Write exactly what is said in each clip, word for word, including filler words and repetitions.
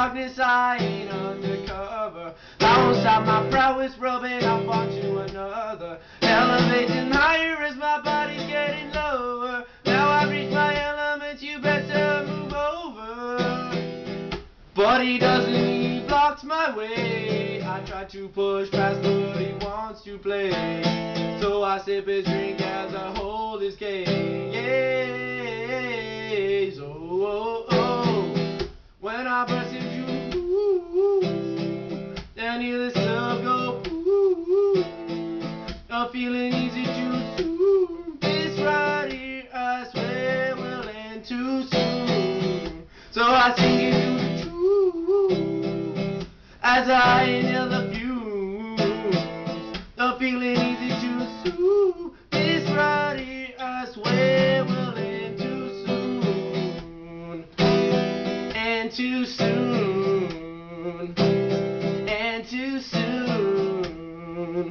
darkness, I ain't undercover. I won't stop my prowess, rubbing off onto another. Elevating higher as my body's getting lower. Now I've reached my element, you better move over. But he doesn't, he blocks my way. I try to push past, but he wants to play. So I sip his drink as I hold his gaze. Oh, oh, oh. When I burst into ooh, and hear the stuff go ooh, I'm feeling easy to soothe. This right here, I swear, will end too soon. So I sing into the truth as I inhale the fumes. I'm feeling easy to soothe. This right here, I swear, will end too soon. And too soon. And too soon.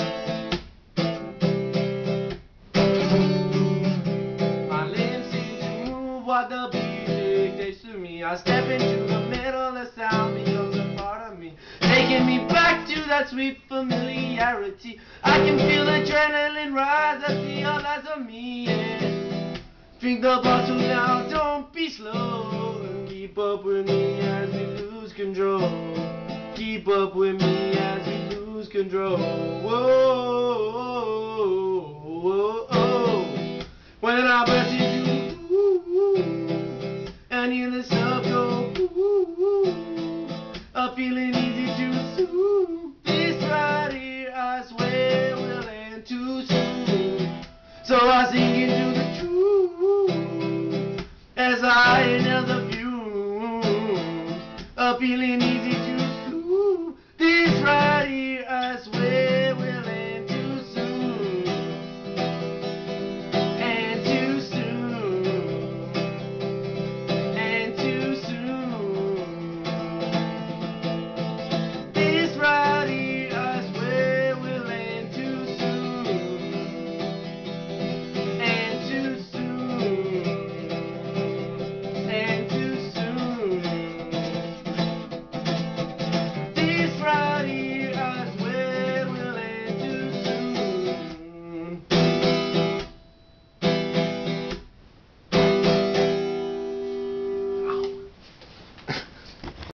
My limbs seem to move while the beat dictates to me. I step into the middle, the sound becomes a part of me, taking me back to that sweet familiarity. I can feel adrenaline rise as the all eyes on me. Yeah. Drink the bottle now, don't be slow. Keep up with me as we lose control. Keep up with me as we lose control. Whoa, whoa, whoa, whoa. When I burst into ooh, and hear the stuff go ooh, I'm feeling easy to soothe. This right here, I swear, will end too soon. So I sink into the truth as I inhale the fumes. I'm feeling easy